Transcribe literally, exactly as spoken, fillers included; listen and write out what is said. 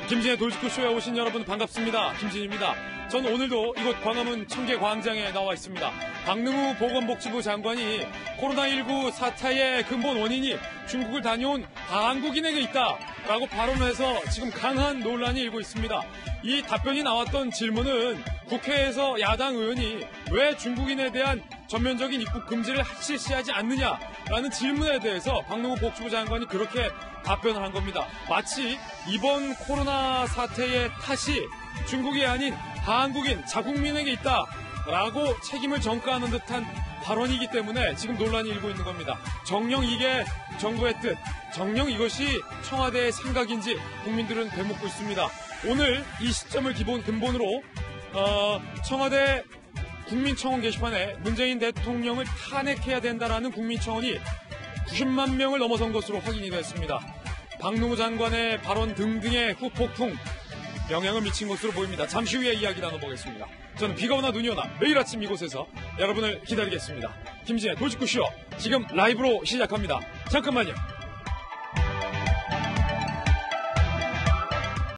김진의 돌직구쇼에 오신 여러분 반갑습니다. 김진입니다. 전 오늘도 이곳 광화문 청계광장에 나와 있습니다. 박능우 보건복지부 장관이 코로나십구 사태의 근본 원인이 중국을 다녀온 한국인에게 있다라고 발언해서 지금 강한 논란이 일고 있습니다. 이 답변이 나왔던 질문은 국회에서 야당 의원이 왜 중국인에 대한 전면적인 입국 금지를 실시하지 않느냐라는 질문에 대해서 박능우 복지부 장관이 그렇게 답변을 한 겁니다. 마치 이번 코로나 사태의 탓이 중국이 아닌 한국인 자국민에게 있다라고 책임을 전가하는 듯한 발언이기 때문에 지금 논란이 일고 있는 겁니다. 정녕 이게 정부의 뜻, 정녕 이것이 청와대의 생각인지 국민들은 되묻고 있습니다. 오늘 이 시점을 기본 근본으로 어, 청와대 국민청원 게시판에 문재인 대통령을 탄핵해야 된다라는 국민청원이 구십만 명을 넘어선 것으로 확인이 됐습니다. 박능우 장관의 발언 등등의 후폭풍 영향을 미친 것으로 보입니다. 잠시 후에 이야기 나눠보겠습니다. 저는 비가 오나 눈이 오나 매일 아침 이곳에서 여러분을 기다리겠습니다. 김진의 돌직구쇼 지금 라이브로 시작합니다. 잠깐만요.